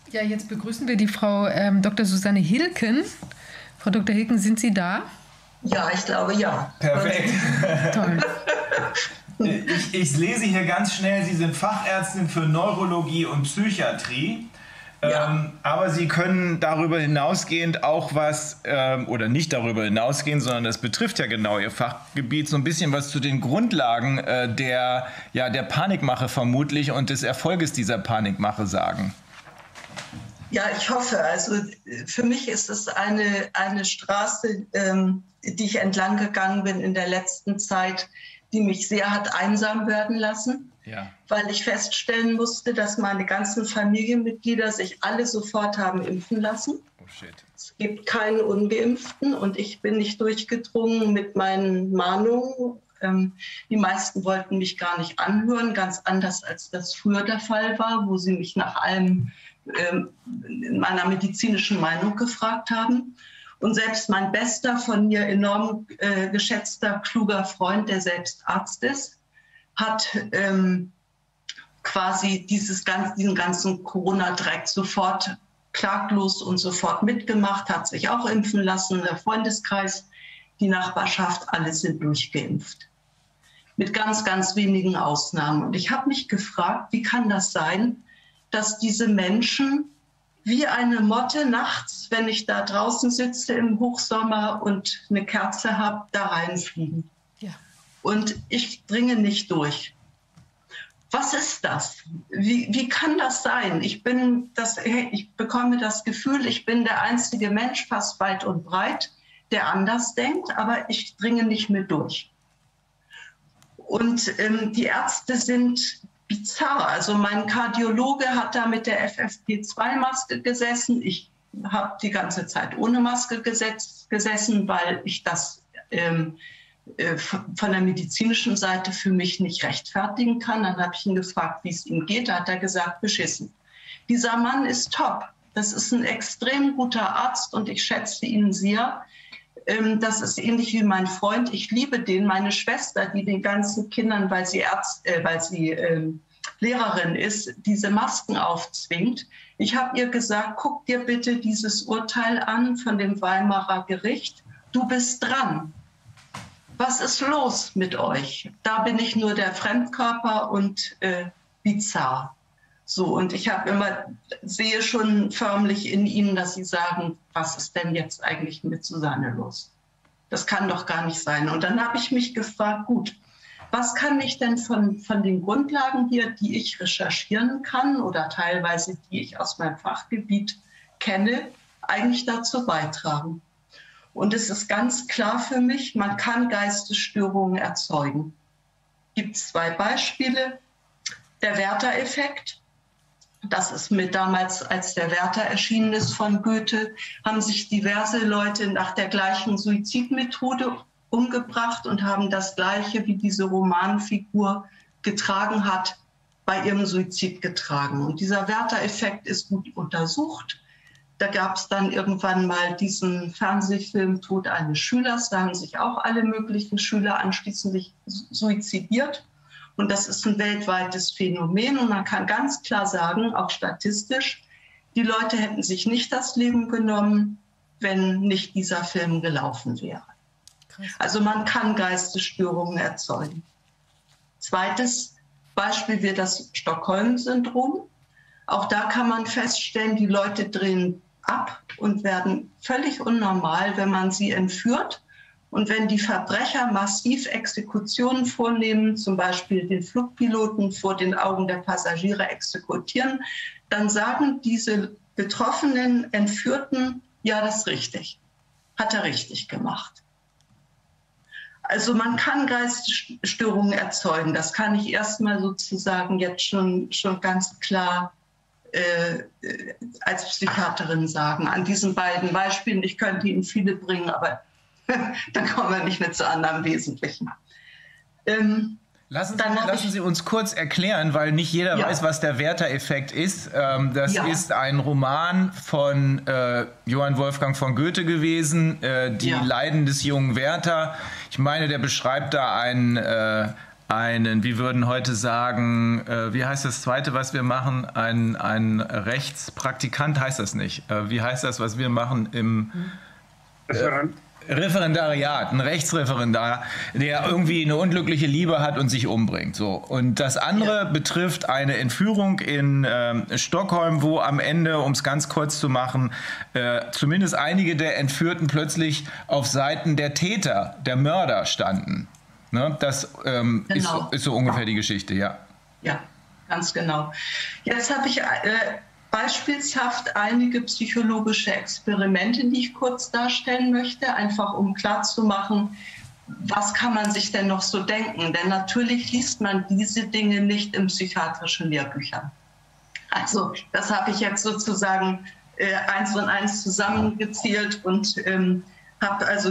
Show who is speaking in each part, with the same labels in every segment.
Speaker 1: Ja, jetzt begrüßen wir die Frau Dr. Susanne Hilken. Frau Dr. Hilken, sind Sie da?
Speaker 2: Ja, ich glaube ja.
Speaker 3: Perfekt.
Speaker 1: Toll.
Speaker 3: Ich lese hier ganz schnell, Sie sind Fachärztin für Neurologie und Psychiatrie.
Speaker 2: Ja.
Speaker 3: Aber Sie können darüber hinausgehend auch was, oder nicht darüber hinausgehend, sondern das betrifft ja genau Ihr Fachgebiet, so ein bisschen was zu den Grundlagen der Panikmache vermutlich und des Erfolges dieser Panikmache sagen.
Speaker 2: Ja, ich hoffe. Also für mich ist es eine Straße, die ich entlang gegangen bin in der letzten Zeit, die mich sehr hat einsam werden lassen, weil ich feststellen musste, dass meine ganzen Familienmitglieder sich alle sofort haben impfen lassen.
Speaker 3: Oh shit.
Speaker 2: Es gibt keinen Ungeimpften und ich bin nicht durchgedrungen mit meinen Mahnungen. Die meisten wollten mich gar nicht anhören, ganz anders als das früher der Fall war, wo sie mich nach allem in meiner medizinischen Meinung gefragt haben. Und selbst mein bester, von mir enorm geschätzter, kluger Freund, der selbst Arzt ist, hat quasi diesen ganzen Corona-Dreck sofort klaglos und sofort mitgemacht, hat sich auch impfen lassen, der Freundeskreis, die Nachbarschaft, alle sind durchgeimpft. Mit ganz, ganz wenigen Ausnahmen. Und ich habe mich gefragt, wie kann das sein, dass diese Menschen wie eine Motte nachts, wenn ich da draußen sitze im Hochsommer und eine Kerze habe, da reinfliegen.
Speaker 1: Ja.
Speaker 2: Und ich dringe nicht durch. Was ist das? Wie kann das sein? Ich bekomme das Gefühl, ich bin der einzige Mensch, fast weit und breit, der anders denkt, aber ich dringe nicht mehr durch. Und die Ärzte sind bizarr. Also mein Kardiologe hat da mit der FFP2-Maske gesessen. Ich habe die ganze Zeit ohne Maske gesessen, weil ich das von der medizinischen Seite für mich nicht rechtfertigen kann. Dann habe ich ihn gefragt, wie es ihm geht. Da hat er gesagt, beschissen. Dieser Mann ist top. Das ist ein extrem guter Arzt und ich schätze ihn sehr. Das ist ähnlich wie mein Freund. Ich liebe den. Meine Schwester, die den ganzen Kindern, weil sie Lehrerin ist, diese Masken aufzwingt. Ich habe ihr gesagt, guck dir bitte dieses Urteil an von dem Weimarer Gericht. Du bist dran. Was ist los mit euch? Da bin ich nur der Fremdkörper und bizarr. So, und ich sehe schon förmlich in ihnen, dass sie sagen, was ist denn jetzt eigentlich mit Susanne los? Das kann doch gar nicht sein. Und dann habe ich mich gefragt, gut, was kann ich denn von den Grundlagen hier, die ich recherchieren kann oder teilweise die ich aus meinem Fachgebiet kenne, eigentlich dazu beitragen? Und es ist ganz klar für mich, man kann Geistesstörungen erzeugen. Es gibt zwei Beispiele. Der Werther-Effekt. Das ist mir damals, als der Werther erschienen ist von Goethe, haben sich diverse Leute nach der gleichen Suizidmethode umgebracht und haben das Gleiche, wie diese Romanfigur getragen hat, bei ihrem Suizid getragen. Und dieser Werther-Effekt ist gut untersucht. Da gab es dann irgendwann mal diesen Fernsehfilm Tod eines Schülers. Da haben sich auch alle möglichen Schüler anschließend suizidiert. Und das ist ein weltweites Phänomen. Und man kann ganz klar sagen, auch statistisch, die Leute hätten sich nicht das Leben genommen, wenn nicht dieser Film gelaufen wäre. Krass. Also man kann Geistesstörungen erzeugen. Zweites Beispiel wäre das Stockholm-Syndrom. Auch da kann man feststellen, die Leute drehen ab und werden völlig unnormal, wenn man sie entführt. Und wenn die Verbrecher massiv Exekutionen vornehmen, zum Beispiel den Flugpiloten vor den Augen der Passagiere exekutieren, dann sagen diese betroffenen Entführten, ja, das ist richtig. Hat er richtig gemacht. Also man kann Geistesstörungen erzeugen. Das kann ich erstmal sozusagen jetzt schon ganz klar als Psychiaterin sagen. An diesen beiden Beispielen, ich könnte Ihnen viele bringen, aber dann kommen wir nicht mehr zu anderen Wesentlichen.
Speaker 3: Lassen Sie uns kurz erklären, weil nicht jeder weiß, was der Werther-Effekt ist. Das ist ein Roman von Johann Wolfgang von Goethe gewesen, die Leiden des jungen Werther. Ich meine, der beschreibt da einen wie würden heute sagen, wie heißt das Zweite, was wir machen? Ein Rechtspraktikant heißt das nicht. Wie heißt das, was wir machen im Referendariat, ein Rechtsreferendar, der irgendwie eine unglückliche Liebe hat und sich umbringt. So. Und das andere betrifft eine Entführung in Stockholm, wo am Ende, um es ganz kurz zu machen, zumindest einige der Entführten plötzlich auf Seiten der Täter, der Mörder standen. Ne? Das
Speaker 2: Genau.
Speaker 3: ist so ungefähr die Geschichte, ja.
Speaker 2: Ja, ganz genau. Jetzt habe ich beispielshaft einige psychologische Experimente, die ich kurz darstellen möchte, einfach um klarzumachen, was kann man sich denn noch so denken? Denn natürlich liest man diese Dinge nicht in psychiatrischen Lehrbüchern. Also das habe ich jetzt sozusagen 1 und 1 zusammengezählt und habe also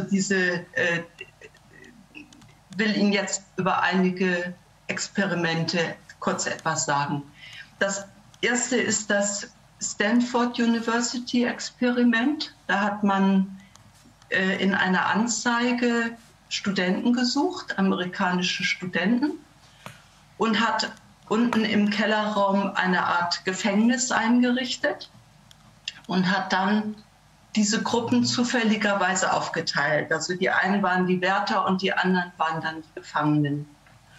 Speaker 2: will Ihnen jetzt über einige Experimente kurz etwas sagen. Das erste ist das Stanford University Experiment. Da hat man in einer Anzeige Studenten gesucht, amerikanische Studenten, und hat unten im Kellerraum eine Art Gefängnis eingerichtet und hat dann diese Gruppen zufälligerweise aufgeteilt. Also die einen waren die Wärter und die anderen waren dann die Gefangenen.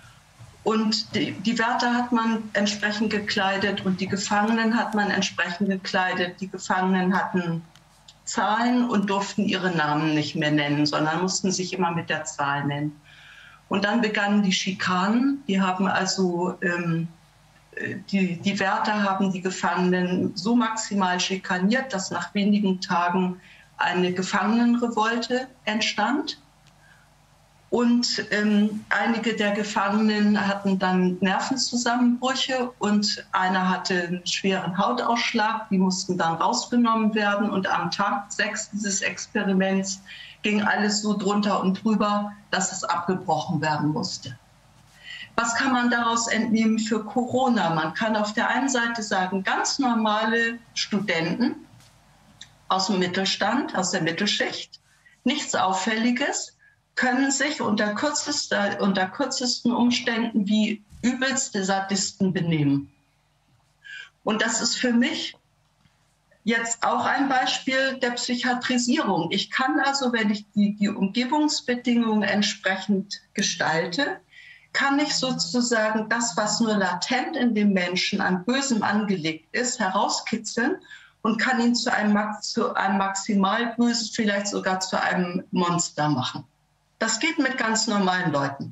Speaker 2: Und die Wärter hat man entsprechend gekleidet und die Gefangenen hat man entsprechend gekleidet. Die Gefangenen hatten Zahlen und durften ihre Namen nicht mehr nennen, sondern mussten sich immer mit der Zahl nennen. Und dann begannen die Schikanen. Die haben also die Wärter haben die Gefangenen so maximal schikaniert, dass nach wenigen Tagen eine Gefangenenrevolte entstand. Und einige der Gefangenen hatten dann Nervenzusammenbrüche und einer hatte einen schweren Hautausschlag. Die mussten dann rausgenommen werden. Und am Tag 6 dieses Experiments ging alles so drunter und drüber, dass es abgebrochen werden musste. Was kann man daraus entnehmen für Corona? Man kann auf der einen Seite sagen, ganz normale Studenten aus dem Mittelstand, aus der Mittelschicht, nichts Auffälliges, können sich unter kürzesten Umständen wie übelste Sadisten benehmen. Und das ist für mich jetzt auch ein Beispiel der Psychiatrisierung. Ich kann also, wenn ich die Umgebungsbedingungen entsprechend gestalte, kann ich sozusagen das, was nur latent in dem Menschen an Bösem angelegt ist, herauskitzeln und kann ihn zu einem maximal Bösen, vielleicht sogar zu einem Monster machen. Das geht mit ganz normalen Leuten.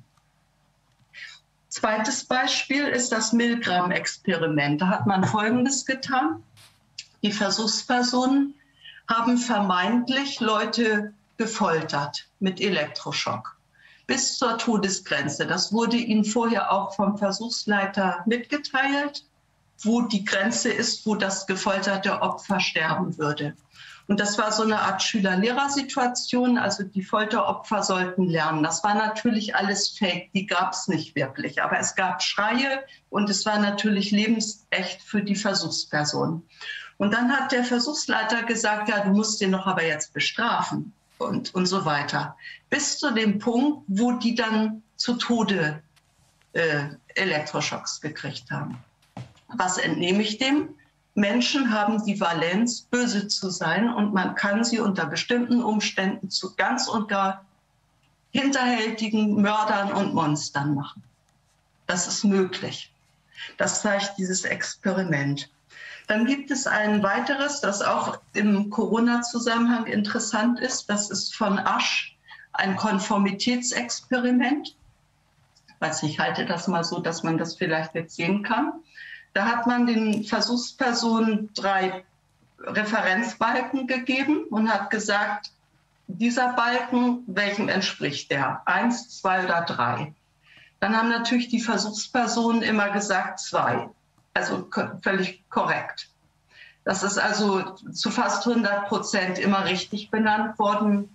Speaker 2: Zweites Beispiel ist das Milgram-Experiment. Da hat man Folgendes getan. Die Versuchspersonen haben vermeintlich Leute gefoltert mit Elektroschock bis zur Todesgrenze. Das wurde ihnen vorher auch vom Versuchsleiter mitgeteilt, wo die Grenze ist, wo das gefolterte Opfer sterben würde. Und das war so eine Art Schüler-Lehrer-Situation, also die Folteropfer sollten lernen. Das war natürlich alles Fake, die gab es nicht wirklich. Aber es gab Schreie und es war natürlich lebensecht für die Versuchsperson. Und dann hat der Versuchsleiter gesagt, ja, du musst den doch aber jetzt bestrafen und so weiter. Bis zu dem Punkt, wo die dann zu Tode Elektroschocks gekriegt haben. Was entnehme ich dem? Menschen haben die Valenz, böse zu sein, und man kann sie unter bestimmten Umständen zu ganz und gar hinterhältigen Mördern und Monstern machen. Das ist möglich. Das zeigt dieses Experiment. Dann gibt es ein weiteres, das auch im Corona-Zusammenhang interessant ist. Das ist von Asch, ein Konformitätsexperiment. Ich weiß nicht, ich halte das mal so, dass man das vielleicht jetzt sehen kann. Da hat man den Versuchspersonen 3 Referenzbalken gegeben und hat gesagt, dieser Balken, welchem entspricht der? 1, 2 oder 3? Dann haben natürlich die Versuchspersonen immer gesagt 2. Also völlig korrekt. Das ist also zu fast 100% immer richtig benannt worden.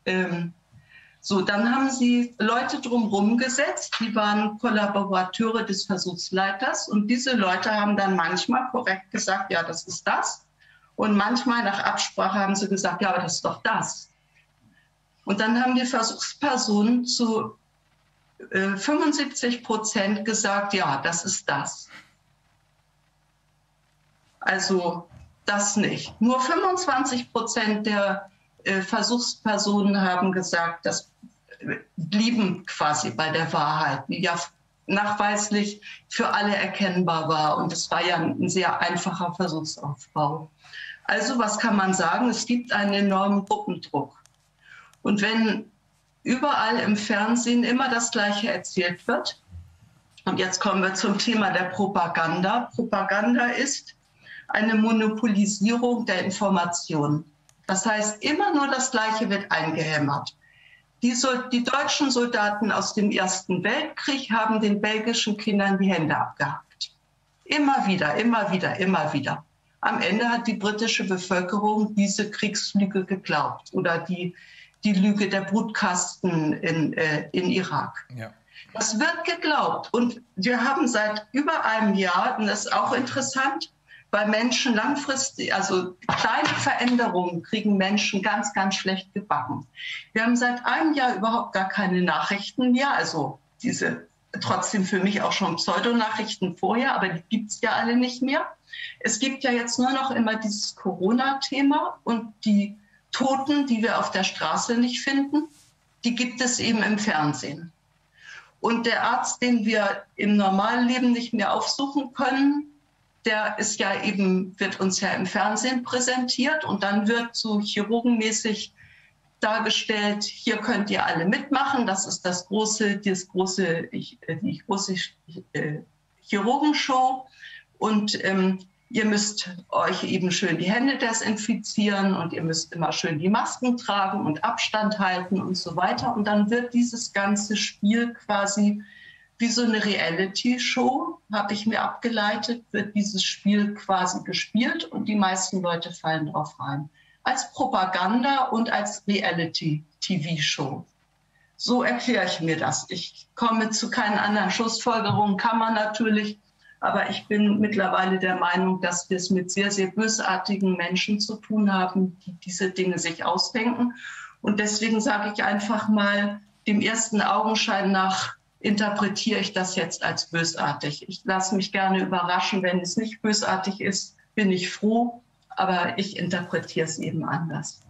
Speaker 2: So, dann haben sie Leute drumherum gesetzt, die waren Kollaborateure des Versuchsleiters, und diese Leute haben dann manchmal korrekt gesagt, ja, das ist das, und manchmal nach Absprache haben sie gesagt, ja, aber das ist doch das. Und dann haben die Versuchspersonen zu 75% gesagt, ja, das ist das. Also das nicht. Nur 25% der Versuchspersonen haben gesagt, das blieben quasi bei der Wahrheit, die ja nachweislich für alle erkennbar war. Und es war ja ein sehr einfacher Versuchsaufbau. Also was kann man sagen? Es gibt einen enormen Gruppendruck. Und wenn überall im Fernsehen immer das Gleiche erzählt wird, und jetzt kommen wir zum Thema der Propaganda. Propaganda ist eine Monopolisierung der Information. Das heißt, immer nur das Gleiche wird eingehämmert. Die deutschen Soldaten aus dem Ersten Weltkrieg haben den belgischen Kindern die Hände abgehackt. Immer wieder, immer wieder, immer wieder. Am Ende hat die britische Bevölkerung diese Kriegslüge geglaubt oder die Lüge der Brutkasten in Irak. Ja. Das wird geglaubt. Und wir haben seit über einem Jahr, und das ist auch interessant, weil Menschen langfristig, also kleine Veränderungen kriegen Menschen ganz, ganz schlecht gebacken. Wir haben seit einem Jahr überhaupt gar keine Nachrichten mehr, also diese trotzdem für mich auch schon Pseudonachrichten vorher, aber die gibt es ja alle nicht mehr. Es gibt ja jetzt nur noch immer dieses Corona-Thema und die Toten, die wir auf der Straße nicht finden, die gibt es eben im Fernsehen. Und der Arzt, den wir im normalen Leben nicht mehr aufsuchen können, der ist ja eben, wird uns ja im Fernsehen präsentiert und dann wird so chirurgenmäßig dargestellt, hier könnt ihr alle mitmachen, das ist die große Chirurgenshow und ihr müsst euch eben schön die Hände desinfizieren und ihr müsst immer schön die Masken tragen und Abstand halten und so weiter. Und dann wird dieses ganze Spiel quasi wie so eine Reality-Show, habe ich mir abgeleitet, wird dieses Spiel quasi gespielt und die meisten Leute fallen drauf rein. Als Propaganda und als Reality-TV-Show. So erkläre ich mir das. Ich komme zu keinen anderen Schlussfolgerungen, kann man natürlich, aber ich bin mittlerweile der Meinung, dass wir es mit sehr, sehr bösartigen Menschen zu tun haben, die diese Dinge sich ausdenken. Und deswegen sage ich einfach mal, dem ersten Augenschein nach interpretiere ich das jetzt als bösartig. Ich lasse mich gerne überraschen, wenn es nicht bösartig ist, bin ich froh, aber ich interpretiere es eben anders.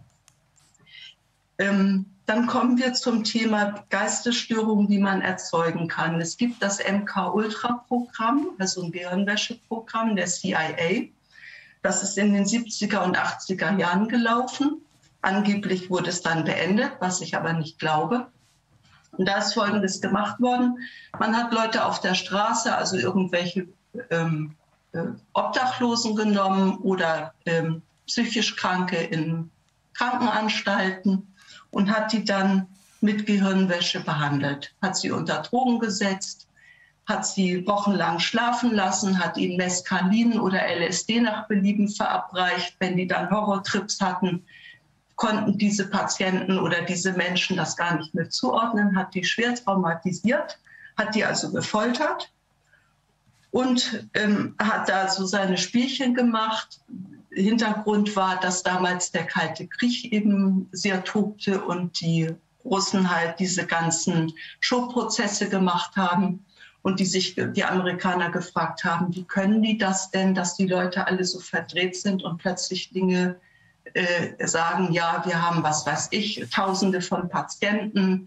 Speaker 2: Dann kommen wir zum Thema Geistesstörungen, die man erzeugen kann. Es gibt das MK-Ultra-Programm, also ein Gehirnwäscheprogramm der CIA. Das ist in den 70er und 80er Jahren gelaufen. Angeblich wurde es dann beendet, was ich aber nicht glaube. Und da ist Folgendes gemacht worden. Man hat Leute auf der Straße, also irgendwelche Obdachlosen genommen oder psychisch Kranke in Krankenanstalten und hat die dann mit Gehirnwäsche behandelt. Hat sie unter Drogen gesetzt, hat sie wochenlang schlafen lassen, hat ihnen Mescalin oder LSD nach Belieben verabreicht. Wenn die dann Horrortrips hatten, konnten diese Patienten oder diese Menschen das gar nicht mehr zuordnen, hat die schwer traumatisiert, hat die also gefoltert und hat da so seine Spielchen gemacht. Hintergrund war, dass damals der Kalte Krieg eben sehr tobte und die Russen halt diese ganzen Showprozesse gemacht haben und die Amerikaner gefragt haben, wie können die das denn, dass die Leute alle so verdreht sind und plötzlich Dinge sagen, ja, wir haben, was weiß ich, Tausende von Patienten,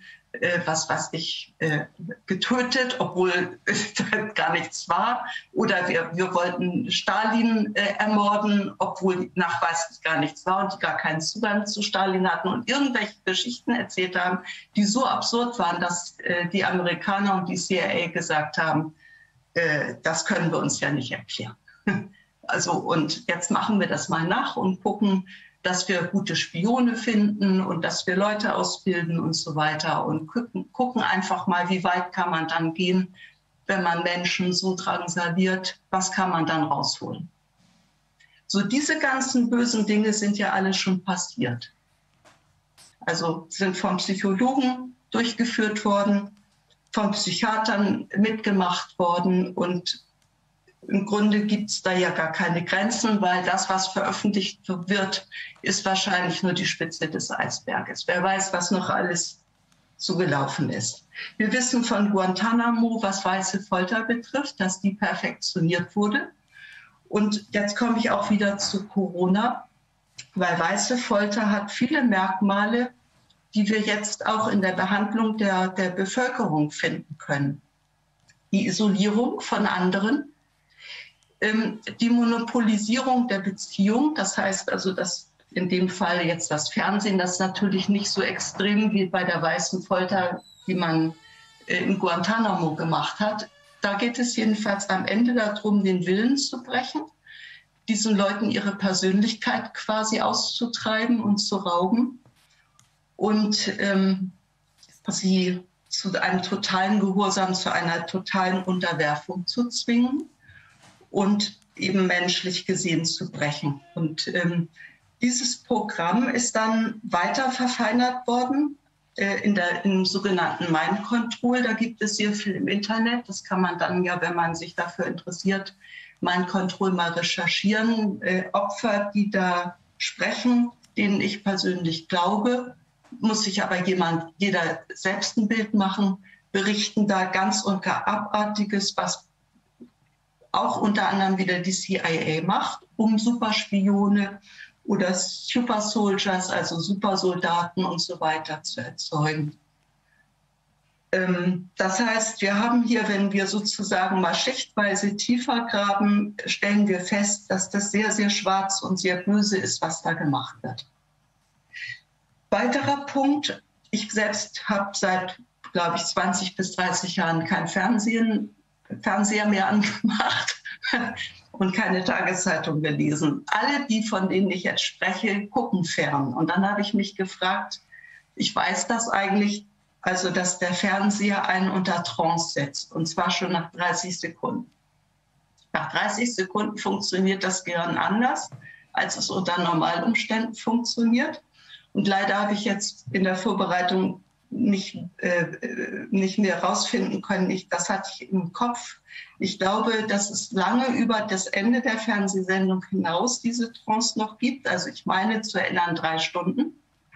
Speaker 2: getötet, obwohl gar nichts war. Oder wir wollten Stalin ermorden, obwohl nachweislich gar nichts war und die gar keinen Zugang zu Stalin hatten und irgendwelche Geschichten erzählt haben, die so absurd waren, dass die Amerikaner und die CIA gesagt haben, das können wir uns ja nicht erklären. Also, und jetzt machen wir das mal nach und gucken, dass wir gute Spione finden und dass wir Leute ausbilden und so weiter und gucken einfach mal, wie weit kann man dann gehen, wenn man Menschen so drangsaliert, was kann man dann rausholen. So, diese ganzen bösen Dinge sind ja alle schon passiert. Also sind vom Psychologen durchgeführt worden, von Psychiatern mitgemacht worden und im Grunde gibt es da ja gar keine Grenzen, weil das, was veröffentlicht wird, ist wahrscheinlich nur die Spitze des Eisberges. Wer weiß, was noch alles zugelaufen ist. Wir wissen von Guantanamo, was weiße Folter betrifft, dass die perfektioniert wurde. Und jetzt komme ich auch wieder zu Corona, weil weiße Folter hat viele Merkmale, die wir jetzt auch in der Behandlung der Bevölkerung finden können. Die Isolierung von anderen, die Monopolisierung der Beziehung, das heißt also, dass in dem Fall jetzt das Fernsehen, das natürlich nicht so extrem wie bei der weißen Folter, die man in Guantanamo gemacht hat. Da geht es jedenfalls am Ende darum, den Willen zu brechen, diesen Leuten ihre Persönlichkeit quasi auszutreiben und zu rauben und sie zu einem totalen Gehorsam, zu einer totalen Unterwerfung zu zwingen und eben menschlich gesehen zu brechen. Und dieses Programm ist dann weiter verfeinert worden im sogenannten Mind Control. Da gibt es sehr viel im Internet. Das kann man dann ja, wenn man sich dafür interessiert, Mind Control mal recherchieren. Opfer, die da sprechen, denen ich persönlich glaube, muss sich aber jeder selbst ein Bild machen, berichten da ganz und gar Abartiges, was auch unter anderem wieder die CIA macht, um Superspione oder Super Soldiers, also Supersoldaten und so weiter zu erzeugen. Das heißt, wir haben hier, wenn wir sozusagen mal schichtweise tiefer graben, stellen wir fest, dass das sehr, sehr schwarz und sehr böse ist, was da gemacht wird. Weiterer Punkt, ich selbst habe seit, glaube ich, 20 bis 30 Jahren kein Fernseher mehr angemacht und keine Tageszeitung gelesen. Alle, die von denen ich jetzt spreche, gucken fern. Und dann habe ich mich gefragt, ich weiß das eigentlich, also dass der Fernseher einen unter Trance setzt, und zwar schon nach 30 Sekunden. Nach 30 Sekunden funktioniert das Gehirn anders, als es unter Normalumständen funktioniert. Und leider habe ich jetzt in der Vorbereitung nicht mehr herausfinden können. Das hatte ich im Kopf. Ich glaube, dass es lange über das Ende der Fernsehsendung hinaus diese Trance noch gibt. Also ich meine zu erinnern 3 Stunden.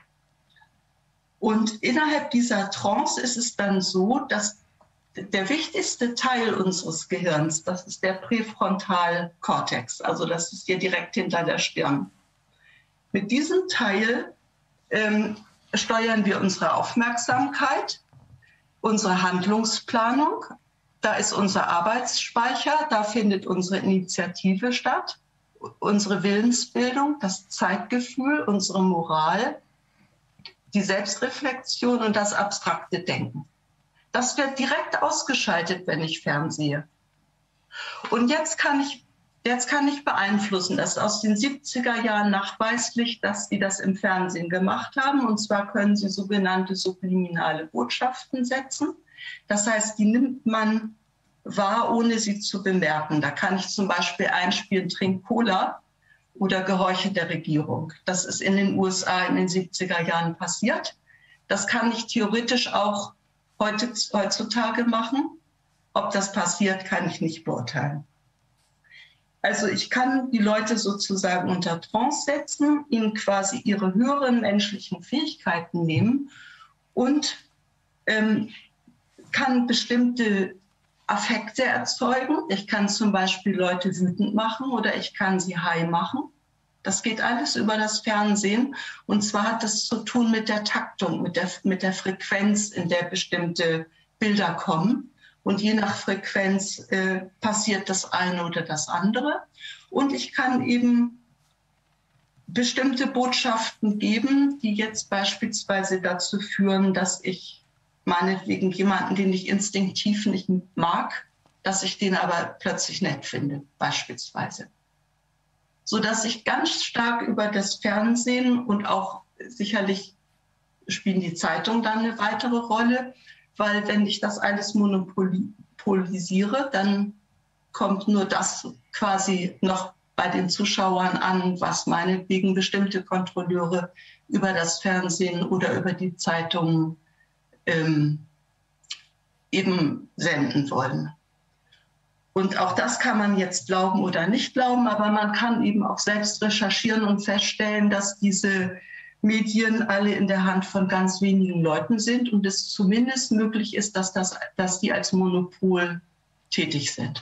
Speaker 2: Und innerhalb dieser Trance ist es dann so, dass der wichtigste Teil unseres Gehirns, das ist der Präfrontalkortex, also das ist hier direkt hinter der Stirn. Mit diesem Teil steuern wir unsere Aufmerksamkeit, unsere Handlungsplanung, da ist unser Arbeitsspeicher, da findet unsere Initiative statt, unsere Willensbildung, das Zeitgefühl, unsere Moral, die Selbstreflexion und das abstrakte Denken. Das wird direkt ausgeschaltet, wenn ich fernsehe. Und jetzt kann ich beeinflussen, das ist aus den 70er Jahren nachweislich, dass die das im Fernsehen gemacht haben. Und zwar können sie sogenannte subliminale Botschaften setzen. Das heißt, die nimmt man wahr, ohne sie zu bemerken. Da kann ich zum Beispiel einspielen, trink Cola oder gehorche der Regierung. Das ist in den USA in den 70er Jahren passiert. Das kann ich theoretisch auch heutzutage machen. Ob das passiert, kann ich nicht beurteilen. Also ich kann die Leute sozusagen unter Trance setzen, ihnen quasi ihre höheren menschlichen Fähigkeiten nehmen und kann bestimmte Affekte erzeugen. Ich kann zum Beispiel Leute wütend machen oder ich kann sie high machen. Das geht alles über das Fernsehen. Und zwar hat das zu tun mit der Taktung, mit der Frequenz, in der bestimmte Bilder kommen. Und je nach Frequenz passiert das eine oder das andere. Und ich kann eben bestimmte Botschaften geben, die jetzt beispielsweise dazu führen, dass ich meinetwegen jemanden, den ich instinktiv nicht mag, dass ich den aber plötzlich nett finde, beispielsweise. Sodass ich ganz stark über das Fernsehen und auch sicherlich spielen die Zeitungen dann eine weitere Rolle, weil wenn ich das alles monopolisiere, dann kommt nur das quasi noch bei den Zuschauern an, was meinetwegen bestimmte Kontrolleure über das Fernsehen oder über die Zeitungen eben senden wollen. Und auch das kann man jetzt glauben oder nicht glauben, aber man kann eben auch selbst recherchieren und feststellen, dass diese Medien alle in der Hand von ganz wenigen Leuten sind und es zumindest möglich ist, dass die als Monopol tätig sind.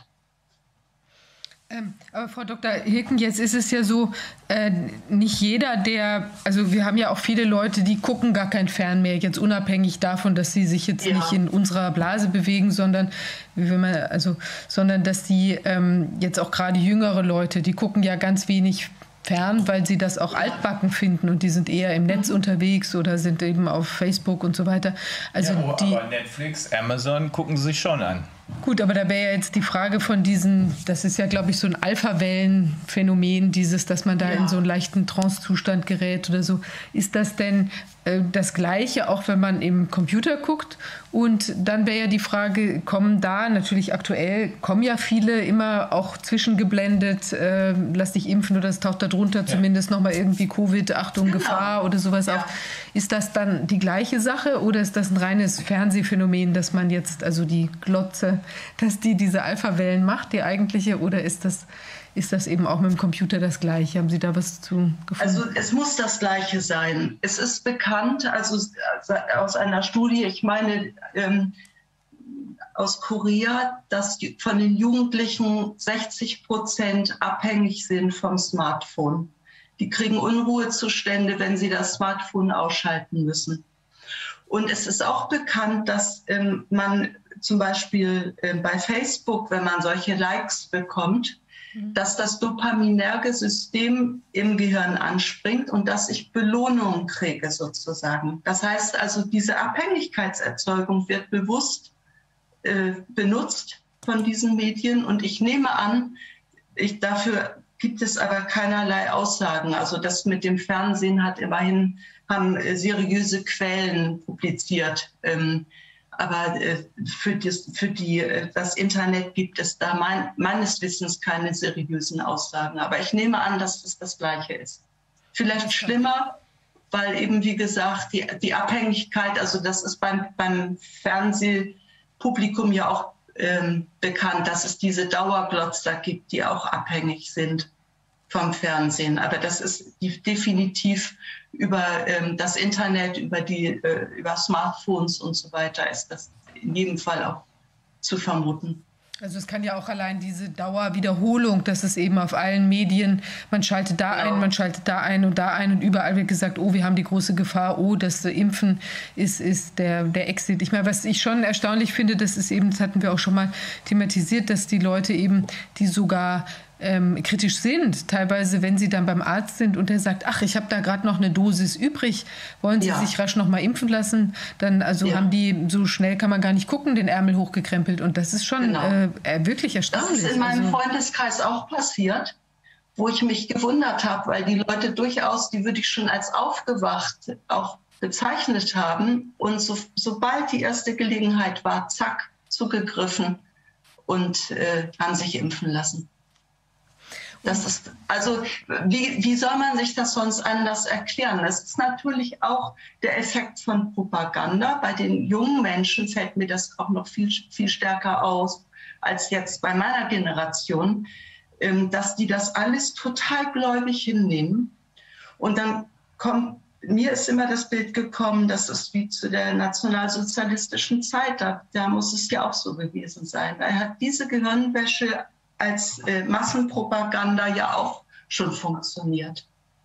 Speaker 1: Aber Frau Dr. Hilken, jetzt ist es ja so, nicht jeder, also wir haben ja auch viele Leute, die gucken gar kein Fern mehr, jetzt unabhängig davon, dass sie sich jetzt nicht in unserer Blase bewegen, sondern dass die jetzt auch gerade jüngere Leute, die gucken ja ganz wenig fern, weil sie das auch altbacken finden und die sind eher im Netz unterwegs oder sind eben auf Facebook und so weiter. Also
Speaker 3: aber Netflix, Amazon gucken sie sich schon an.
Speaker 1: Gut, aber da wäre ja jetzt die Frage von das ist ja, glaube ich, so ein Alpha-Wellen-Phänomen, dass man da in so einen leichten Trance-Zustand gerät oder so. Ist das denn das Gleiche, auch wenn man im Computer guckt? Und dann wäre ja die Frage, kommen ja viele immer auch zwischengeblendet, lass dich impfen oder es taucht da drunter zumindest nochmal irgendwie Covid, Achtung, Gefahr oder sowas auf. Ist das dann die gleiche Sache oder ist das ein reines Fernsehphänomen, dass man jetzt, also die Glotze, dass diese Alpha-Wellen macht, die eigentliche, oder ist das eben auch mit dem Computer das Gleiche? Haben Sie da was zu gefunden?
Speaker 2: Also es muss das Gleiche sein. Es ist bekannt, also aus einer Studie, ich meine aus Korea, dass von den Jugendlichen 60% abhängig sind vom Smartphone. Die kriegen Unruhezustände, wenn sie das Smartphone ausschalten müssen. Und es ist auch bekannt, dass man zum Beispiel bei Facebook, wenn man solche Likes bekommt, dass das dopaminerge System im Gehirn anspringt und dass ich Belohnung kriege sozusagen. Das heißt also, diese Abhängigkeitserzeugung wird bewusst benutzt von diesen Medien und ich nehme an, dafür gibt es aber keinerlei Aussagen. Also das mit dem Fernsehen haben seriöse Quellen publiziert. Aber für das Internet gibt es da meines Wissens keine seriösen Aussagen. Aber ich nehme an, dass es das Gleiche ist. Vielleicht schlimmer, weil eben, wie gesagt, die Abhängigkeit, also das ist beim Fernsehpublikum ja auch bekannt, dass es diese Dauerglotzer gibt, die auch abhängig sind vom Fernsehen. Aber das ist definitiv über das Internet, über Smartphones und so weiter ist das in jedem Fall auch zu vermuten.
Speaker 1: Also es kann ja auch allein diese Dauerwiederholung, dass es eben auf allen Medien, man schaltet da ein, man schaltet da ein und überall wird gesagt, oh, wir haben die große Gefahr, oh, das Impfen ist der Exit. Ich meine, was ich schon erstaunlich finde, das hatten wir auch schon mal thematisiert, dass die Leute eben, die sogar kritisch sind, teilweise, wenn sie dann beim Arzt sind und der sagt, ach, ich habe da gerade noch eine Dosis übrig, wollen Sie sich rasch noch mal impfen lassen? Dann haben die, so schnell kann man gar nicht gucken, den Ärmel hochgekrempelt und das ist schon wirklich erstaunlich.
Speaker 2: Das ist in meinem Freundeskreis auch passiert, wo ich mich gewundert habe, weil die Leute durchaus, die würde ich schon als aufgewacht auch bezeichnet haben und sobald die erste Gelegenheit war, zack, zugegriffen und haben sich impfen lassen. Das ist, also wie soll man sich das sonst anders erklären? Das ist natürlich auch der Effekt von Propaganda. Bei den jungen Menschen fällt mir das auch noch viel, viel stärker aus als jetzt bei meiner Generation, dass die das alles total gläubig hinnehmen. Und dann mir ist immer das Bild gekommen, das ist wie zu der nationalsozialistischen Zeit, da muss es ja auch so gewesen sein. Da hat diese Gehirnwäsche als Massenpropaganda ja auch schon funktioniert.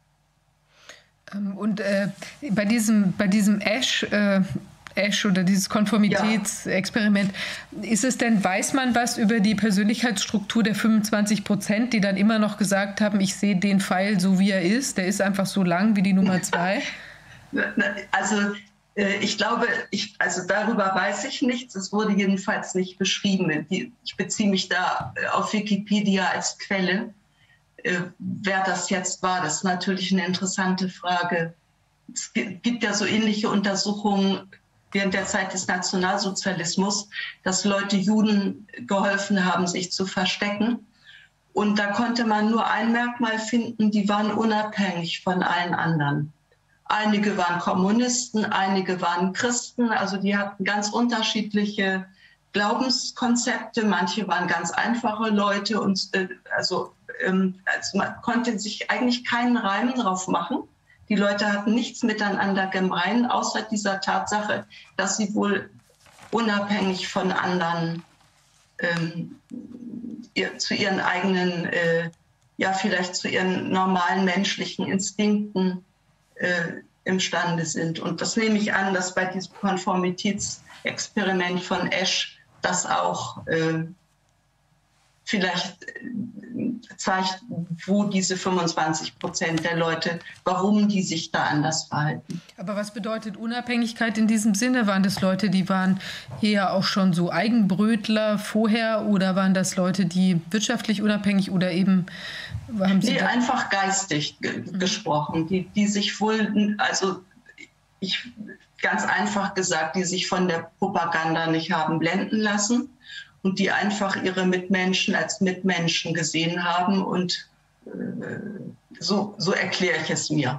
Speaker 1: Und bei diesem Ash oder dieses Konformitätsexperiment, ist es denn, weiß man was über die Persönlichkeitsstruktur der 25%, die dann immer noch gesagt haben, ich sehe den Pfeil so wie er ist, der ist einfach so lang wie die Nummer 2?
Speaker 2: Also ich glaube, also darüber weiß ich nichts. Es wurde jedenfalls nicht beschrieben. Ich beziehe mich da auf Wikipedia als Quelle. Wer das jetzt war, das ist natürlich eine interessante Frage. Es gibt ja so ähnliche Untersuchungen während der Zeit des Nationalsozialismus, dass Leute Juden geholfen haben, sich zu verstecken. Und da konnte man nur ein Merkmal finden, die waren unabhängig von allen anderen. Einige waren Kommunisten, einige waren Christen, also die hatten ganz unterschiedliche Glaubenskonzepte, manche waren ganz einfache Leute und also man konnte sich eigentlich keinen Reim drauf machen, Die Leute hatten nichts miteinander gemein, außer dieser Tatsache, dass sie wohl unabhängig von anderen zu ihren eigenen, vielleicht zu ihren normalen menschlichen Instinkten imstande sind. Und das nehme ich an, dass bei diesem Konformitätsexperiment von Esch das auch vielleicht zeigt, wo diese 25% der Leute, warum die sich da anders verhalten.
Speaker 1: Aber was bedeutet Unabhängigkeit in diesem Sinne? Waren das Leute, die waren eher auch schon so Eigenbrötler vorher, oder waren das Leute, die wirtschaftlich unabhängig oder eben haben sie
Speaker 2: einfach geistig gesprochen, die sich wohl, ganz einfach gesagt, die sich von der Propaganda nicht haben blenden lassen und die einfach ihre Mitmenschen als Mitmenschen gesehen haben, und so erkläre ich es mir.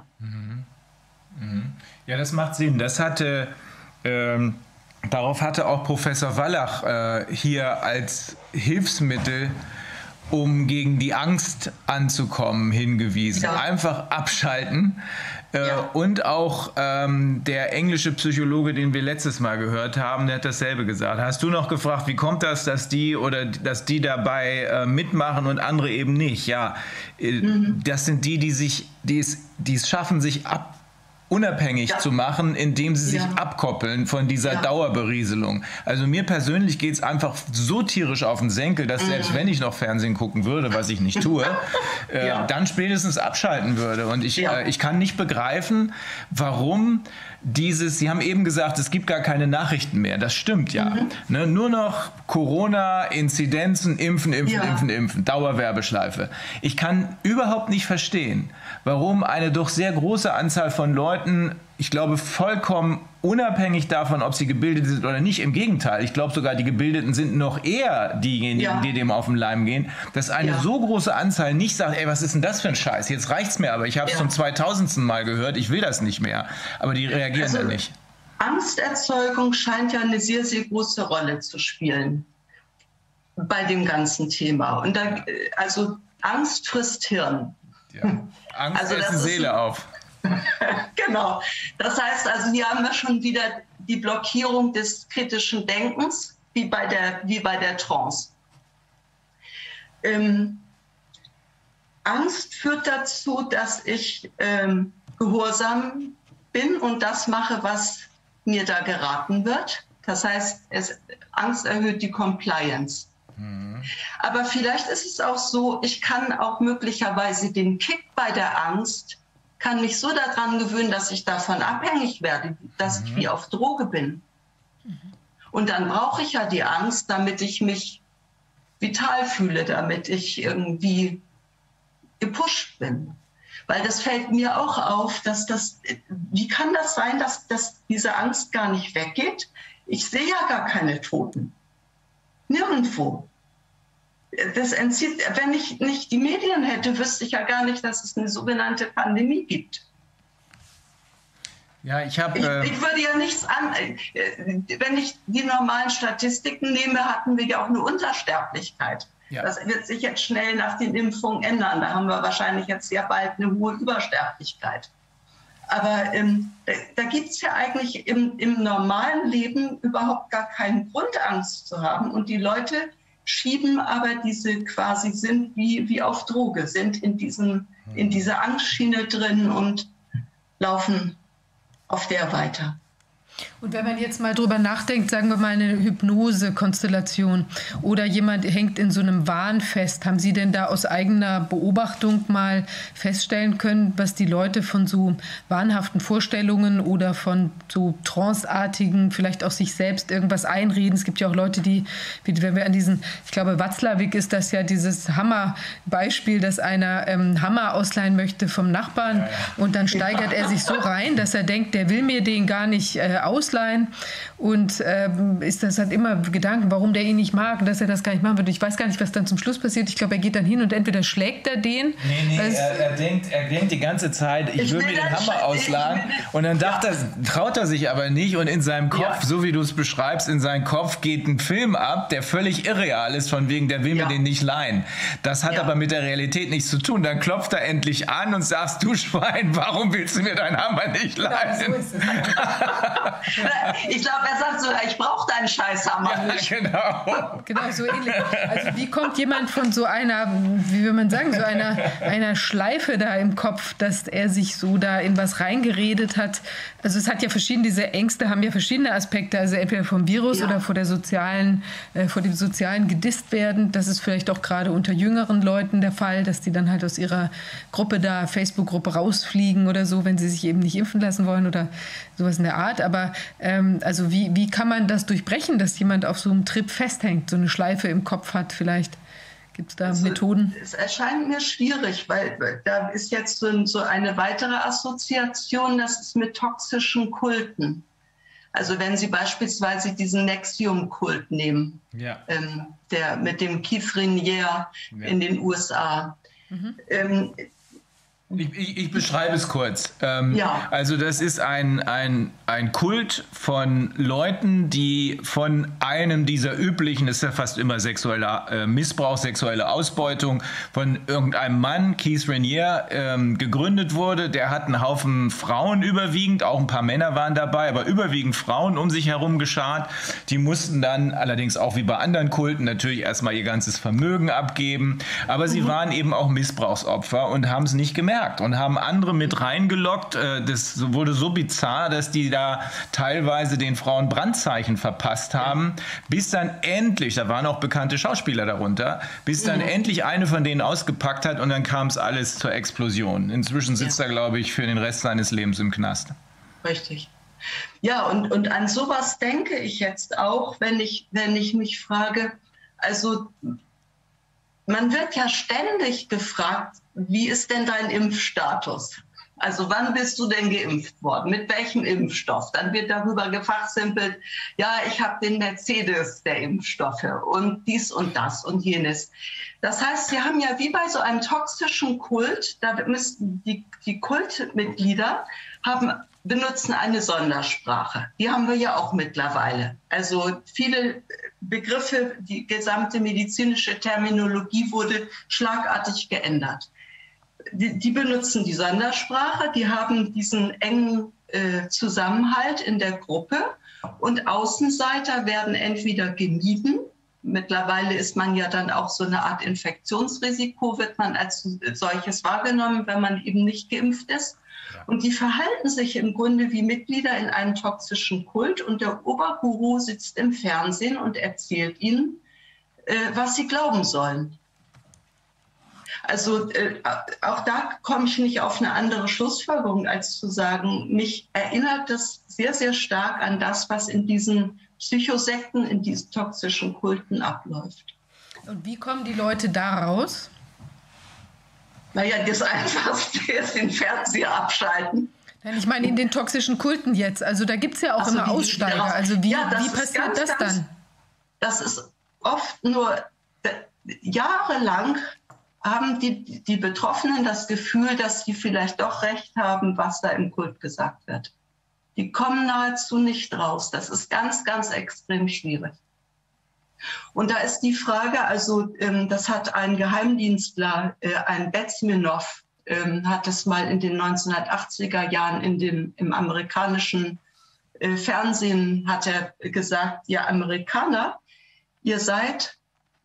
Speaker 3: Ja, das macht Sinn. Das hatte, darauf hatte auch Professor Wallach hier als Hilfsmittel, um gegen die Angst anzukommen, hingewiesen. Ja. Einfach abschalten. Und auch der englische Psychologe, den wir letztes Mal gehört haben, der hat dasselbe gesagt. Hast du noch gefragt, wie kommt das, dass die dabei mitmachen und andere eben nicht? Ja, das sind die es schaffen, sich unabhängig zu machen, indem sie sich abkoppeln von dieser Dauerberieselung. Also mir persönlich geht es einfach so tierisch auf den Senkel, dass selbst wenn ich noch Fernsehen gucken würde, was ich nicht tue, dann spätestens abschalten würde. Und ich kann nicht begreifen, warum Sie haben eben gesagt, es gibt gar keine Nachrichten mehr. Das stimmt ja. Ne, nur noch Corona, Inzidenzen, impfen, Dauerwerbeschleife. Ich kann überhaupt nicht verstehen, warum eine doch sehr große Anzahl von Leuten, ich glaube, vollkommen unabhängig davon, ob sie gebildet sind oder nicht, im Gegenteil, ich glaube sogar, die Gebildeten sind noch eher diejenigen, die dem auf den Leim gehen, dass eine so große Anzahl nicht sagt, ey, was ist denn das für ein Scheiß, jetzt reicht's mir, aber ich habe es zum 2000. Mal gehört, ich will das nicht mehr. Aber die reagieren dann nicht.
Speaker 2: Angsterzeugung scheint ja eine sehr, sehr große Rolle zu spielen bei dem ganzen Thema. Und Angst frisst Hirn.
Speaker 3: Ja. Angst essen Seele auf.
Speaker 2: Genau. Das heißt also, hier haben wir schon wieder die Blockierung des kritischen Denkens, wie bei der Trance. Angst führt dazu, dass ich gehorsam bin und das mache, was mir da geraten wird. Das heißt, Angst erhöht die Compliance. Aber vielleicht ist es auch so, ich kann auch möglicherweise den Kick bei der Angst, kann mich so daran gewöhnen, dass ich davon abhängig werde, dass ich wie auf Droge bin. Und dann brauche ich ja die Angst, damit ich mich vital fühle, damit ich irgendwie gepusht bin. Weil das fällt mir auch auf, wie kann das sein, dass diese Angst gar nicht weggeht? Ich sehe ja gar keine Toten. Nirgendwo. Das entzieht, wenn ich nicht die Medien hätte, wüsste ich ja gar nicht, dass es eine sogenannte Pandemie gibt.
Speaker 3: Ja, ich
Speaker 2: würde ja nichts wenn ich die normalen Statistiken nehme, hatten wir ja auch eine Untersterblichkeit. Ja. Das wird sich jetzt schnell nach den Impfungen ändern. Da haben wir wahrscheinlich jetzt sehr bald eine hohe Übersterblichkeit. Aber da gibt es ja eigentlich im normalen Leben überhaupt gar keinen Grund, Angst zu haben. Und die Leute schieben aber sind wie auf Droge, sind in dieser Angstschiene drin und laufen auf der weiter.
Speaker 1: Und wenn man jetzt mal drüber nachdenkt, sagen wir mal eine Hypnose-Konstellation oder jemand hängt in so einem Wahn fest, haben Sie denn da aus eigener Beobachtung mal feststellen können, was die Leute von so wahnhaften Vorstellungen oder von so tranceartigen, vielleicht auch sich selbst irgendwas einreden? Es gibt ja auch Leute, die, wenn wir an diesen, ich glaube, Watzlawick ist das ja dieses Hammer-Beispiel, dass einer Hammer ausleihen möchte vom Nachbarn und dann steigert er sich so rein, dass er denkt, der will mir den gar nicht ausleihen, ausleihen und hat immer Gedanken, warum der ihn nicht mag und dass er das gar nicht machen würde. Ich weiß gar nicht, was dann zum Schluss passiert. Ich glaube, er geht dann hin und entweder schlägt er den.
Speaker 3: Nee, er denkt die ganze Zeit, ich will mir den Hammer ausleihen. Und dann traut er sich aber nicht und in seinem Kopf, so wie du es beschreibst, in seinem Kopf geht ein Film ab, der völlig irreal ist, von wegen, der will mir den nicht leihen. Das hat aber mit der Realität nichts zu tun. Dann klopft er endlich an und sagst, du Schwein, warum willst du mir deinen Hammer nicht leihen?
Speaker 2: Genau, so ist es. Ich glaube, er sagt sogar, ich brauche deinen Scheißhammer nicht.
Speaker 1: Genau, so ähnlich. Also wie kommt jemand von so einer, wie will man sagen, so einer Schleife da im Kopf, dass er sich so da in was reingeredet hat? Also es hat ja diese Ängste haben ja verschiedene Aspekte, also entweder vom Virus oder vor dem sozialen gedisst werden. Das ist vielleicht auch gerade unter jüngeren Leuten der Fall, dass die dann halt aus ihrer Gruppe da, Facebook-Gruppe rausfliegen oder so, wenn sie sich eben nicht impfen lassen wollen oder sowas in der Art. Aber also wie kann man das durchbrechen, dass jemand auf so einem Trip festhängt, so eine Schleife im Kopf hat vielleicht? Gibt es da Methoden?
Speaker 2: Es erscheint mir schwierig, weil da ist jetzt so eine weitere Assoziation, das ist mit toxischen Kulten. Also wenn Sie beispielsweise diesen Nexium-Kult nehmen, der mit dem Keith Raniere in den USA.
Speaker 3: Ich beschreibe es kurz. Also das ist ein Kult von Leuten, die von einem dieser üblichen, das ist ja fast immer sexueller Missbrauch, sexuelle Ausbeutung, von irgendeinem Mann, Keith Raniere, gegründet wurde. Der hat einen Haufen Frauen überwiegend, auch ein paar Männer waren dabei, aber überwiegend Frauen um sich herum geschart. Die mussten dann allerdings auch wie bei anderen Kulten natürlich erstmal ihr ganzes Vermögen abgeben. Aber sie waren eben auch Missbrauchsopfer und haben es nicht gemerkt und haben andere mit reingelockt. Das wurde so bizarr, dass die da teilweise den Frauen Brandzeichen verpasst haben, bis dann endlich, da waren auch bekannte Schauspieler darunter, bis dann endlich eine von denen ausgepackt hat und dann kam es alles zur Explosion. Inzwischen sitzt er, glaube ich, für den Rest seines Lebens im Knast.
Speaker 2: Richtig. Ja, und an sowas denke ich jetzt auch, wenn ich mich frage, also man wird ja ständig gefragt, wie ist denn dein Impfstatus? Also wann bist du denn geimpft worden? Mit welchem Impfstoff? Dann wird darüber gefachsimpelt, ja, ich habe den Mercedes der Impfstoffe und dies und das und jenes. Das heißt, wir haben ja wie bei so einem toxischen Kult, da müssten die Kultmitglieder benutzen eine Sondersprache. Die haben wir ja auch mittlerweile. Also viele Begriffe, die gesamte medizinische Terminologie wurde schlagartig geändert. Die benutzen die Sondersprache, die haben diesen engen Zusammenhalt in der Gruppe und Außenseiter werden entweder gemieden. Mittlerweile ist man ja dann auch so eine Art Infektionsrisiko, wird man als solches wahrgenommen, wenn man eben nicht geimpft ist. Und die verhalten sich im Grunde wie Mitglieder in einem toxischen Kult und der Oberguru sitzt im Fernsehen und erzählt ihnen, was sie glauben sollen. Also auch da komme ich nicht auf eine andere Schlussfolgerung, als zu sagen, mich erinnert das sehr, sehr stark an das, was in diesen Psychosekten, in diesen toxischen Kulten abläuft.
Speaker 1: Und wie kommen die Leute da raus?
Speaker 2: Naja, das Einfachste ist den Fernseher abschalten.
Speaker 1: Nein, ich meine in den toxischen Kulten jetzt. Also da gibt es ja auch immer Aussteiger. Also wie passiert das dann?
Speaker 2: Das ist oft nur jahrelang haben die Betroffenen das Gefühl, dass sie vielleicht doch recht haben, was da im Kult gesagt wird. Die kommen nahezu nicht raus. Das ist ganz, ganz extrem schwierig. Und da ist die Frage, also das hat ein Geheimdienstler, ein Bezmenov, hat es mal in den 1980er Jahren im amerikanischen Fernsehen, hat er gesagt, ihr Amerikaner, ihr seid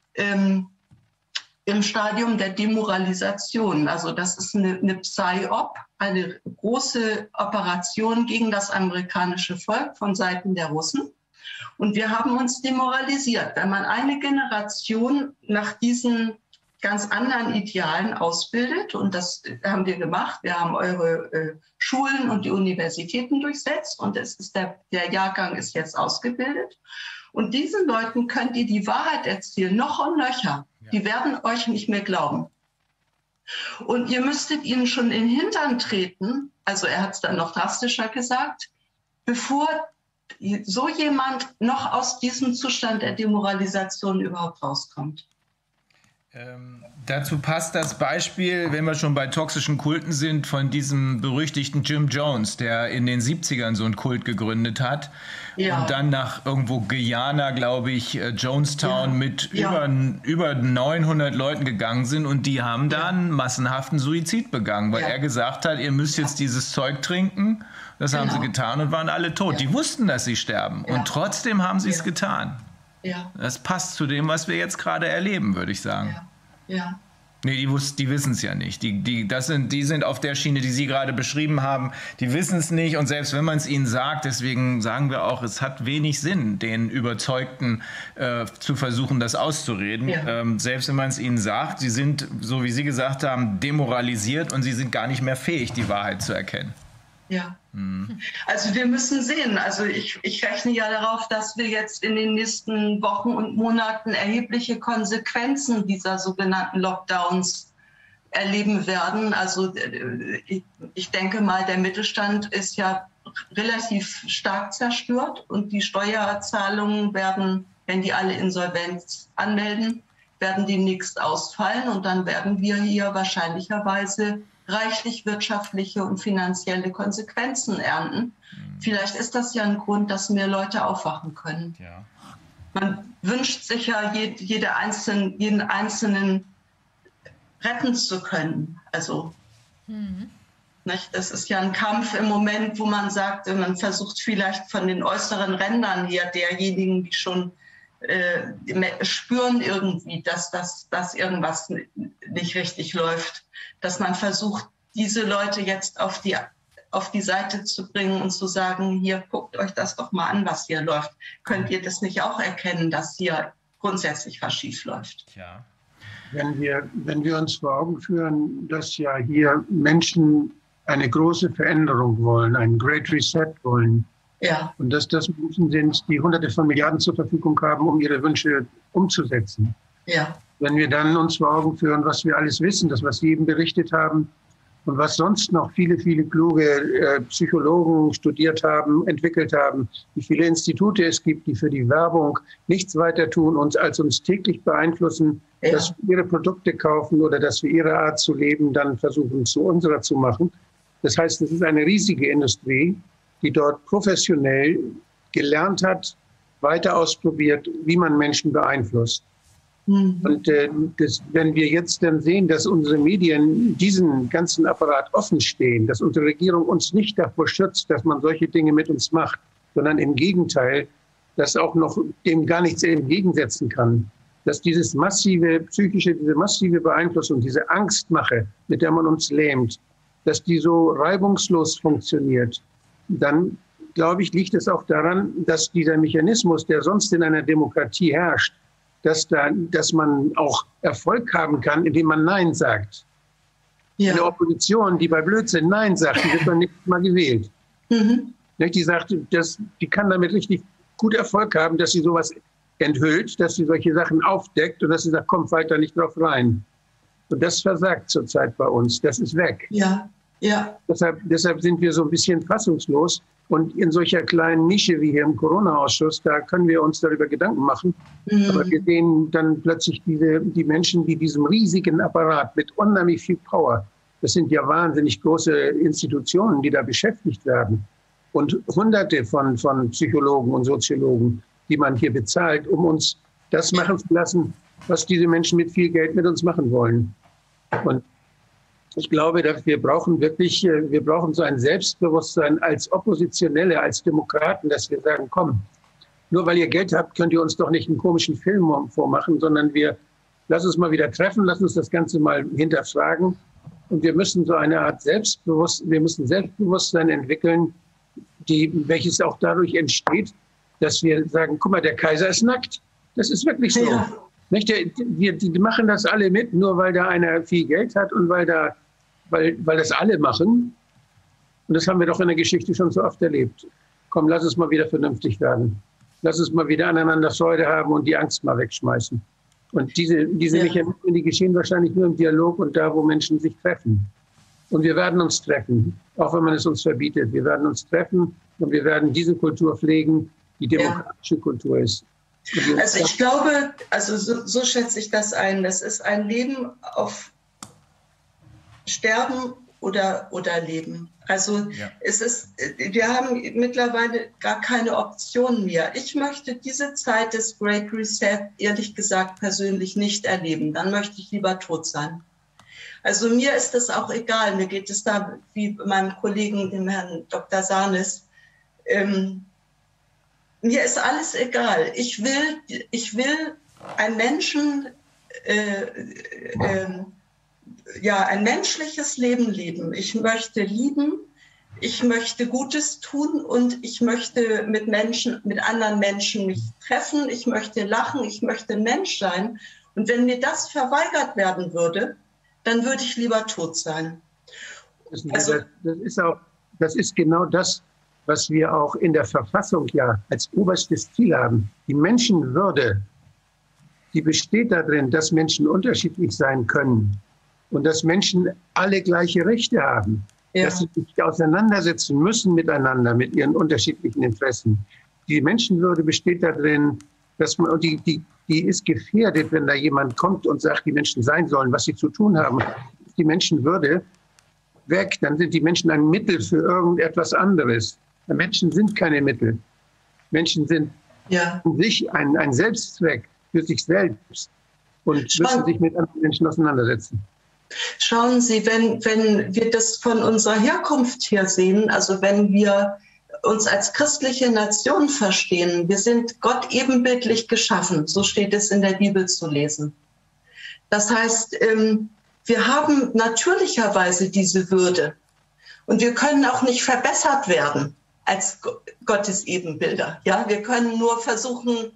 Speaker 2: im Stadium der Demoralisation. Also das ist eine Psy-Op, eine große Operation gegen das amerikanische Volk von Seiten der Russen. Und wir haben uns demoralisiert. Wenn man eine Generation nach diesen ganz anderen Idealen ausbildet, und das haben wir gemacht, wir haben eure Schulen und die Universitäten durchsetzt und der Jahrgang ist jetzt ausgebildet. Und diesen Leuten könnt ihr die Wahrheit erzählen, noch und nöcher. Ja. Die werden euch nicht mehr glauben. Und ihr müsstet ihnen schon in den Hintern treten, also er hat es dann noch drastischer gesagt, bevor so jemand noch aus diesem Zustand der Demoralisation überhaupt rauskommt.
Speaker 3: Dazu passt das Beispiel, wenn wir schon bei toxischen Kulten sind, von diesem berüchtigten Jim Jones, der in den 70ern so einen Kult gegründet hat und dann nach irgendwo Guyana, glaube ich, Jonestown mit über 900 Leuten gegangen sind und die haben dann massenhaften Suizid begangen, weil er gesagt hat, ihr müsst jetzt dieses Zeug trinken. Das haben sie getan und waren alle tot. Die wussten, dass sie sterben und trotzdem haben sie es getan. Ja. Das passt zu dem, was wir jetzt gerade erleben, würde ich sagen.
Speaker 2: Ja.
Speaker 3: Nee, die wissen es ja nicht. Die sind auf der Schiene, die Sie gerade beschrieben haben. Die wissen es nicht und selbst wenn man es ihnen sagt, deswegen sagen wir auch, es hat wenig Sinn, den Überzeugten zu versuchen, das auszureden. Ja. Selbst wenn man es ihnen sagt, sie sind, so wie Sie gesagt haben, demoralisiert und sie sind gar nicht mehr fähig, die Wahrheit zu erkennen.
Speaker 2: Ja, also wir müssen sehen, also ich rechne ja darauf, dass wir jetzt in den nächsten Wochen und Monaten erhebliche Konsequenzen dieser sogenannten Lockdowns erleben werden. Also ich denke mal, der Mittelstand ist ja relativ stark zerstört und die Steuerzahlungen werden, wenn die alle Insolvenz anmelden, werden demnächst ausfallen und dann werden wir hier wahrscheinlicherweise reichlich wirtschaftliche und finanzielle Konsequenzen ernten. Vielleicht ist das ja ein Grund, dass mehr Leute aufwachen können. Ja. Man wünscht sich ja, jeden Einzelnen retten zu können. Also, nicht? Das ist ja ein Kampf im Moment, wo man sagt, man versucht vielleicht von den äußeren Rändern her derjenigen, die schon spüren irgendwie, dass irgendwas nicht richtig läuft, dass man versucht, diese Leute jetzt auf die Seite zu bringen und zu sagen, hier, guckt euch das doch mal an, was hier läuft. Könnt ihr das nicht auch erkennen, dass hier grundsätzlich was schief läuft?
Speaker 4: Ja. Wenn wir uns vor Augen führen, dass ja hier Menschen eine große Veränderung wollen, einen Great Reset wollen, und dass das Menschen sind, die Hunderte von Milliarden zur Verfügung haben, um ihre Wünsche umzusetzen. Ja. Wenn wir dann uns vor Augen führen, was wir alles wissen, das, was Sie eben berichtet haben und was sonst noch viele, viele kluge Psychologen studiert haben, entwickelt haben, wie viele Institute es gibt, die für die Werbung nichts weiter tun, als uns täglich beeinflussen, dass wir ihre Produkte kaufen oder dass wir ihre Art zu leben dann versuchen, zu unserer zu machen. Das heißt, es ist eine riesige Industrie, die dort professionell gelernt hat, weiter ausprobiert, wie man Menschen beeinflusst. Und wenn wir jetzt dann sehen, dass unsere Medien diesen ganzen Apparat offen stehen, dass unsere Regierung uns nicht davor schützt, dass man solche Dinge mit uns macht, sondern im Gegenteil, dass auch noch dem gar nichts entgegensetzen kann, dass diese massive Beeinflussung, diese Angstmache, mit der man uns lähmt, dass die so reibungslos funktioniert, dann, glaube ich, liegt es auch daran, dass dieser Mechanismus, der sonst in einer Demokratie herrscht, dass man auch Erfolg haben kann, indem man Nein sagt. Ja. Eine Opposition, die bei Blödsinn Nein sagt, die wird dann nicht mal gewählt. Die sagt, die kann damit richtig gut Erfolg haben, dass sie sowas enthüllt, dass sie solche Sachen aufdeckt und dass sie sagt, komm, weiter nicht drauf rein. Und das versagt zurzeit bei uns. Das ist weg. Ja. Ja. Deshalb sind wir so ein bisschen fassungslos. Und in solcher kleinen Nische wie hier im Corona-Ausschuss, da können wir uns darüber Gedanken machen. Aber wir sehen dann plötzlich die Menschen, die diesem riesigen Apparat mit unheimlich viel Power, das sind ja wahnsinnig große Institutionen, die da beschäftigt werden. Und Hunderte von Psychologen und Soziologen, die man hier bezahlt, um uns das machen zu lassen, was diese Menschen mit viel Geld mit uns machen wollen. Und ich glaube, dass wir brauchen so ein Selbstbewusstsein als Oppositionelle, als Demokraten, dass wir sagen, komm, nur weil ihr Geld habt, könnt ihr uns doch nicht einen komischen Film vormachen, sondern lass uns mal wieder treffen, lass uns das Ganze mal hinterfragen. Und wir müssen so eine Art Selbstbewusstsein entwickeln, welches auch dadurch entsteht, dass wir sagen, guck mal, der Kaiser ist nackt. Das ist wirklich so. Ja. Die machen das alle mit, nur weil da einer viel Geld hat und weil das alle machen. Und das haben wir doch in der Geschichte schon so oft erlebt. Komm, lass es mal wieder vernünftig werden. Lass uns mal wieder aneinander Freude haben und die Angst mal wegschmeißen. Und diese Mechanismen, die geschehen wahrscheinlich nur im Dialog und da, wo Menschen sich treffen. Und wir werden uns treffen, auch wenn man es uns verbietet. Wir werden uns treffen und wir werden diese Kultur pflegen, die demokratische Kultur ist.
Speaker 2: Also ich glaube, also so schätze ich das ein. Das ist ein Leben auf Sterben oder Leben. Also wir haben mittlerweile gar keine Option mehr. Ich möchte diese Zeit des Great Reset ehrlich gesagt persönlich nicht erleben. Dann möchte ich lieber tot sein. Also mir ist es auch egal. Mir geht es da wie meinem Kollegen, dem Herrn Dr. Sarnes. Mir ist alles egal. Ich will einen Menschen, ein menschliches Leben leben. Ich möchte lieben, ich möchte Gutes tun und ich möchte mit anderen Menschen mich treffen. Ich möchte lachen, ich möchte Mensch sein. Und wenn mir das verweigert werden würde, dann würde ich lieber tot sein.
Speaker 4: Das ist genau das, was wir auch in der Verfassung ja als oberstes Ziel haben. Die Menschenwürde, die besteht darin, dass Menschen unterschiedlich sein können und dass Menschen alle gleiche Rechte haben. Ja. Dass sie sich auseinandersetzen müssen miteinander, mit ihren unterschiedlichen Interessen. Die Menschenwürde besteht darin, dass man, und die ist gefährdet, wenn da jemand kommt und sagt, die Menschen sein sollen, was sie zu tun haben. Die Menschenwürde weg, dann sind die Menschen ein Mittel für irgendetwas anderes. Menschen sind keine Mittel. Menschen sind in sich ein Selbstzweck für sich selbst und müssen sich mit anderen Menschen auseinandersetzen.
Speaker 2: Schauen Sie, wenn wir das von unserer Herkunft her sehen, also wenn wir uns als christliche Nation verstehen, wir sind Gott ebenbildlich geschaffen, so steht es in der Bibel zu lesen. Das heißt, wir haben natürlicherweise diese Würde und wir können auch nicht verbessert werden als Gottes Ebenbilder. Ja, wir können nur versuchen,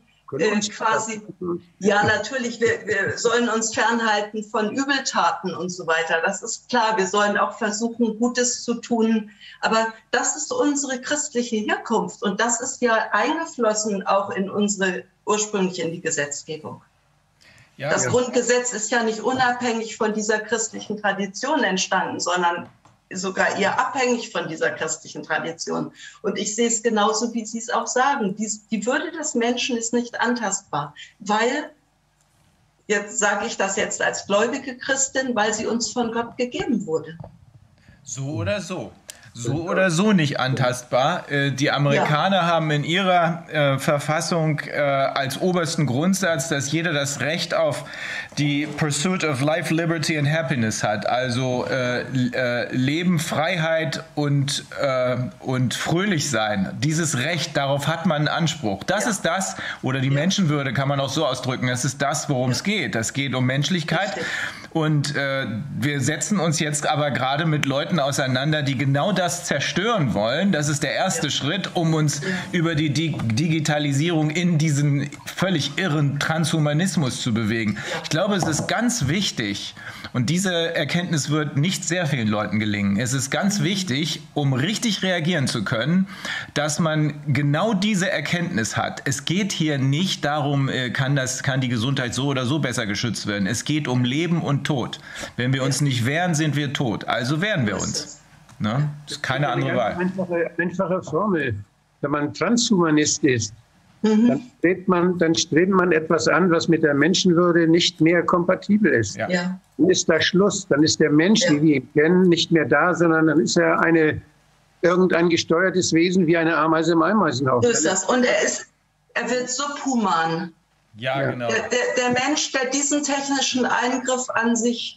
Speaker 2: natürlich, wir sollen uns fernhalten von Übeltaten und so weiter. Das ist klar, wir sollen auch versuchen, Gutes zu tun. Aber das ist unsere christliche Herkunft und das ist ja eingeflossen auch in die Gesetzgebung. Ja, das Grundgesetz ist ja nicht unabhängig von dieser christlichen Tradition entstanden, sondern sogar eher abhängig von dieser christlichen Tradition. Und ich sehe es genauso, wie Sie es auch sagen. Die Würde des Menschen ist nicht antastbar, weil, jetzt sage ich das jetzt als gläubige Christin, weil sie uns von Gott gegeben wurde.
Speaker 3: So oder so. So oder so nicht antastbar. Die Amerikaner haben in ihrer Verfassung als obersten Grundsatz, dass jeder das Recht auf die Pursuit of Life, Liberty and Happiness hat. Also Leben, Freiheit und fröhlich sein. Dieses Recht, darauf hat man einen Anspruch. Das ist das, oder die Menschenwürde kann man auch so ausdrücken, das ist das, worum es geht. Das geht um Menschlichkeit. Richtig. Und wir setzen uns jetzt aber gerade mit Leuten auseinander, die genau das zerstören wollen. Das ist der erste Schritt, um uns über die Digitalisierung in diesen völlig irren Transhumanismus zu bewegen. Ich glaube, es ist ganz wichtig, und diese Erkenntnis wird nicht sehr vielen Leuten gelingen. Es ist ganz wichtig, um richtig reagieren zu können, dass man genau diese Erkenntnis hat. Es geht hier nicht darum, kann die Gesundheit so oder so besser geschützt werden. Es geht um Leben und Tod. Wenn wir uns nicht wehren, sind wir tot. Also wehren wir uns. Ne? Das ist keine andere Wahl.
Speaker 4: Einfache Formel. Wenn man Transhumanist ist, dann strebt man etwas an, was mit der Menschenwürde nicht mehr kompatibel ist. Ja. Dann ist da Schluss. Dann ist der Mensch, wie wir ihn kennen, nicht mehr da, sondern dann ist er irgendein gesteuertes Wesen wie eine Ameise im Ameisenhaufen.
Speaker 2: So ist das. Und er wird subhuman.
Speaker 3: Ja, genau.
Speaker 2: Der Mensch, der diesen technischen Eingriff an sich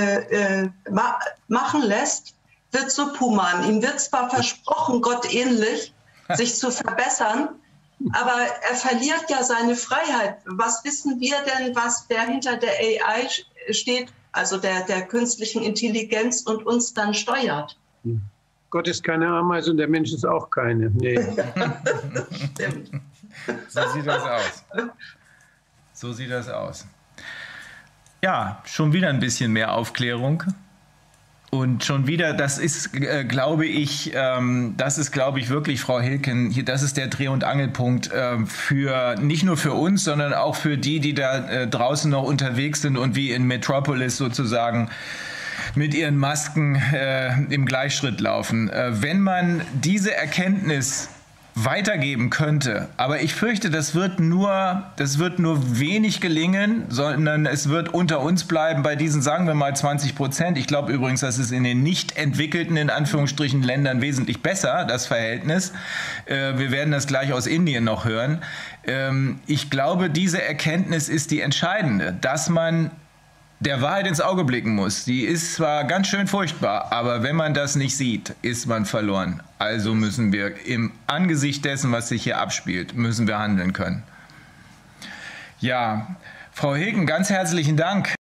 Speaker 2: machen lässt, wird subhuman. Ihm wird zwar versprochen, Gott ähnlich, sich zu verbessern, aber er verliert ja seine Freiheit. Was wissen wir denn, wer hinter der AI steht, also der künstlichen Intelligenz und uns dann steuert?
Speaker 4: Gott ist keine Ameise und der Mensch ist auch keine. Nee.
Speaker 2: Stimmt.
Speaker 3: So sieht das aus. So sieht das aus. Ja, schon wieder ein bisschen mehr Aufklärung. Und schon wieder, das ist, glaube ich, wirklich, Frau Hilken, das ist der Dreh- und Angelpunkt nicht nur für uns, sondern auch für die da draußen noch unterwegs sind und wie in Metropolis sozusagen mit ihren Masken im Gleichschritt laufen. Wenn man diese Erkenntnis weitergeben könnte. Aber ich fürchte, das wird nur wenig gelingen, sondern es wird unter uns bleiben bei diesen, sagen wir mal, 20%. Ich glaube übrigens, das ist in den nicht entwickelten, in Anführungsstrichen, Ländern wesentlich besser, das Verhältnis. Wir werden das gleich aus Indien noch hören. Ich glaube, diese Erkenntnis ist die entscheidende, dass man der Wahrheit ins Auge blicken muss. Die ist zwar ganz schön furchtbar, aber wenn man das nicht sieht, ist man verloren. Also müssen wir im Angesicht dessen, was sich hier abspielt, müssen wir handeln können. Ja, Frau Hilgen, ganz herzlichen Dank.